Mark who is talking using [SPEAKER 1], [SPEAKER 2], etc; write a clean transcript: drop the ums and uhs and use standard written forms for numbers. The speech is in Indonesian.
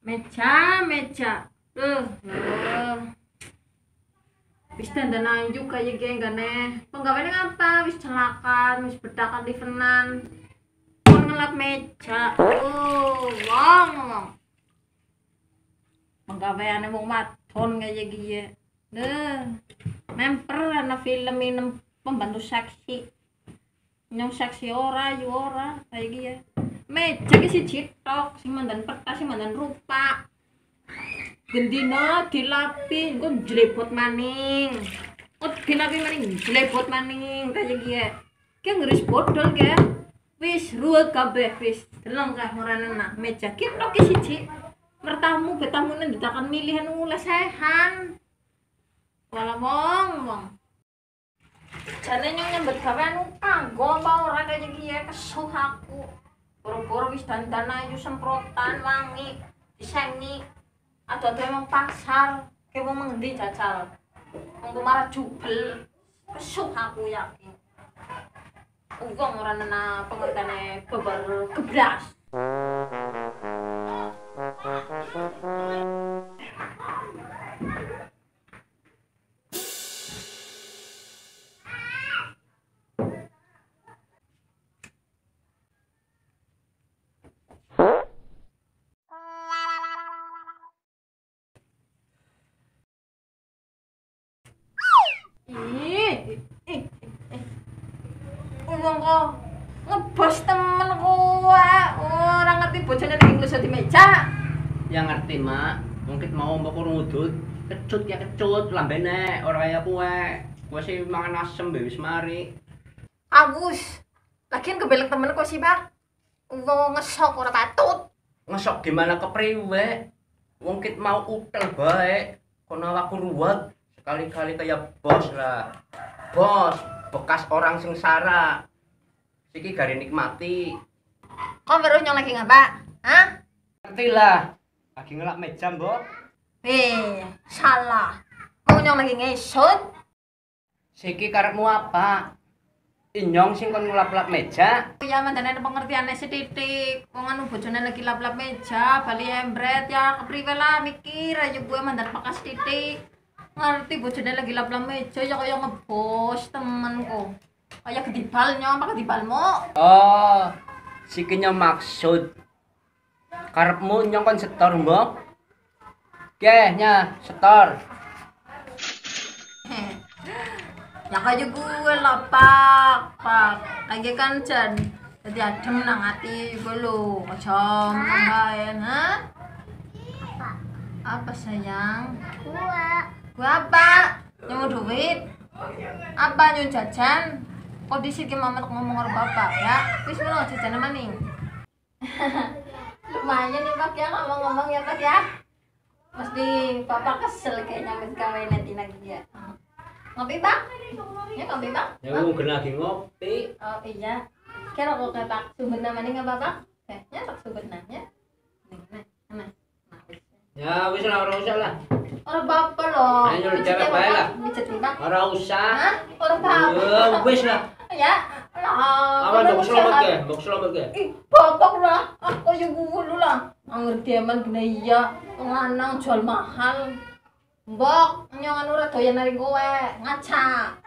[SPEAKER 1] Meja. Wis dandanan juga ya geng gane. Penggaweane ngapa? Wis celakan, wis bedakan livenan. Kon ngelap meja. Wong. Penggaweane wong wadon kaya iki ya. Memper ana film ini pembantu seksi. Nyong seksi ora, yu ora kaya iki ya. Meja ki siji tok, sing mandan peta, sing mandan rupa. Gendina dilapi, engko jlebot maning. Dilapi maning, jlebot maning kaya iki ya. Ki ngeris bodol ki. Wis ruwet kabeh wis. Deleng kah ora enak meja ki tok ki siji. Mertamu betamune ditakan milihan lesehan. Wala wong. Jane nyong nyambet gawe anu kanggo apa ora kaya iki ya kesuh aku. Boro-boro wis dandan ayu semprotan wangi, disengi. Ado-ado emang pasar, ki wong mengendi jajal. Wong marah jubel. Kesuh aku yakin. Wong ora nena pengertene beber geblas. Wong kok ngebos temen kowe. Ora ngerti bojone lagi ngluso di meja.
[SPEAKER 2] Ya ngerti, Mak. Mungkin mau mbok kurang udut. Kecut ya kecut lambene ora kaya kowe. Kowe sih mangan asem wis mari.
[SPEAKER 1] Agus. Lagian kebeleng temen kok sih, Pak. Wong ngesok ora patut.
[SPEAKER 2] Ngesok gimana kepriwe? Wong kit mau utel bae. Kono aku ruwet. Sekali-kali kayak bos lah. Bos, bekas orang sengsara. Siki gari nikmati.
[SPEAKER 1] Kok baru nyong lagi ngapa? Hah?
[SPEAKER 2] Ngerti lah. Lagi ngelap meja, Mbok.
[SPEAKER 1] Salah. Mau nyong lagi ngesut?
[SPEAKER 2] Siki karepmu apa? Inyong sing kon ngelap-lap meja.
[SPEAKER 1] Ya mandane pengertiane sithik. Wong anu bojone lagi lap-lap meja, bali embret ya kepriwe lah mikir aja gue mandan pakas titik. Ngerti bojone lagi lap-lap meja ya kaya ngebos temenku. Kaya kedibalnya apa kedibalmu?
[SPEAKER 2] Oh, siki nyong maksud karepmu nyong kon setor, Mbok. Oke, nya setor.
[SPEAKER 1] Ya kaya gue lah pak. Lagi kan jan jadi adem nang ati gue lo macam nambahin, ha? Apa sayang? Gua apa? Nyong duit? Apa nyong jajan? Kok disiki mama ngomong karo bapak ya? Wis ngono jajan maning. Lumayan nih Pak ya ngomong-ngomong ya Pak ya. Mesti bapak kesel kayaknya wis gawe nanti lagi ya. Ngopi Pak? Ya ngopi Pak?
[SPEAKER 2] Ya mungkin lagi ngopi.
[SPEAKER 1] Oh iya. Kira kok kayak Pak sumberna maning apa Pak? Ya Pak sumberna ya. Nah.
[SPEAKER 2] Ya wis ora usah lah.
[SPEAKER 1] Ora apa loh.
[SPEAKER 2] Ayo cewek bae lah.
[SPEAKER 1] Mijet nih Pak.
[SPEAKER 2] Ora usah.
[SPEAKER 1] Hah? Ora apa.
[SPEAKER 2] Wis lah.
[SPEAKER 1] Ya.
[SPEAKER 2] Awan mbok selamat ke.
[SPEAKER 1] Ih, bapak lah. Aku yo gulu lah. Ngerti aman gene iya. Lanang jual mahal. Mbok, nyong anu ora doyan nari kowe. Ngaca.